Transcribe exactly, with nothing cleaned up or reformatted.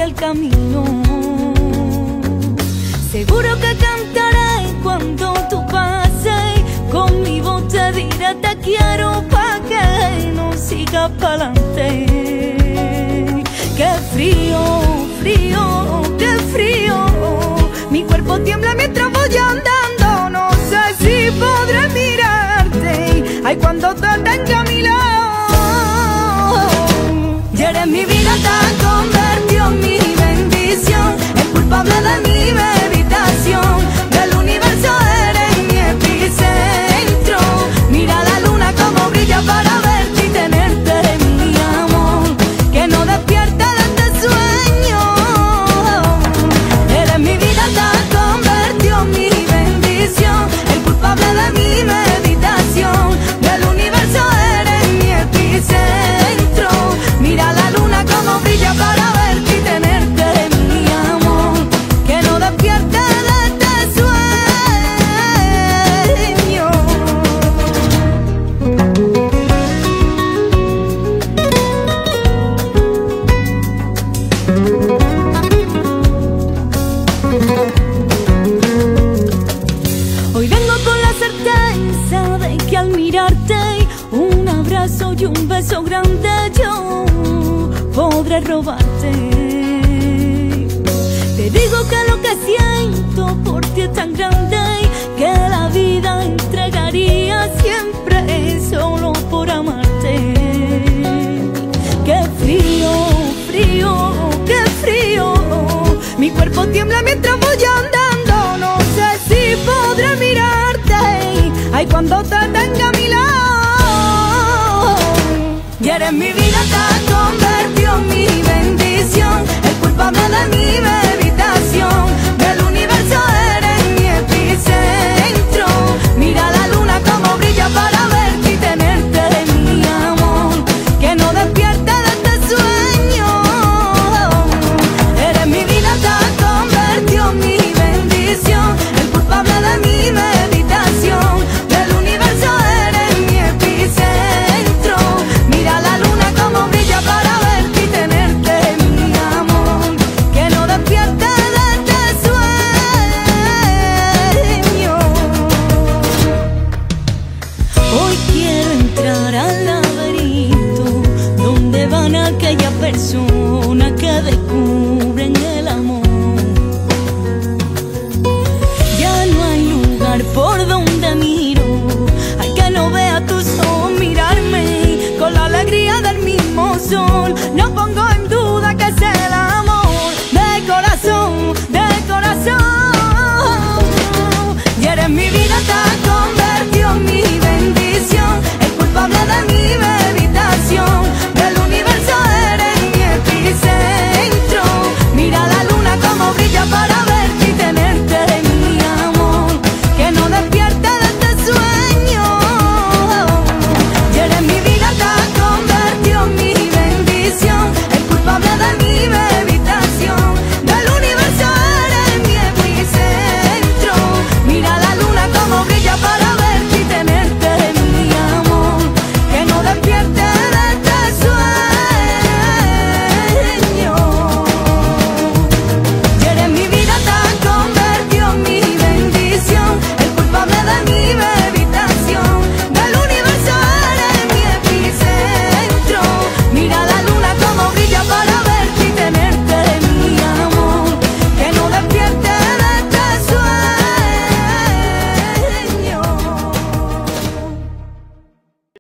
el camino. Seguro que cantaré cuando tú pases, con mi voz te diré te quiero pa' que no sigas pa'lante. Qué frío, frío, qué frío, mi cuerpo tiembla mientras voy andando. No sé si podré mirarte, ay, cuando te tenga a mi lado. Y eres mi vida, te has convertido en mi bendición, el culpable de mi meditación, del universo eres mi epicentro. Mira la luna como brilla para verte y tenerte, mi amor, que no despierte de este sueño. Eres mi vida, te has convertido en mi bendición, el culpable de mi meditación, del universo eres mi epicentro. Mira la luna como brilla para verte y tenerte, mi amor, que no despierte de este sueño. Hoy vengo con la certeza de que al mirarte, un abrazo y un beso grande yo podré robarte. Te digo que lo que siento por ti es tan grande que la vida entregaría siempre solo por amarte. Qué frío, frío, qué frío, mi cuerpo tiembla mientras voy andando.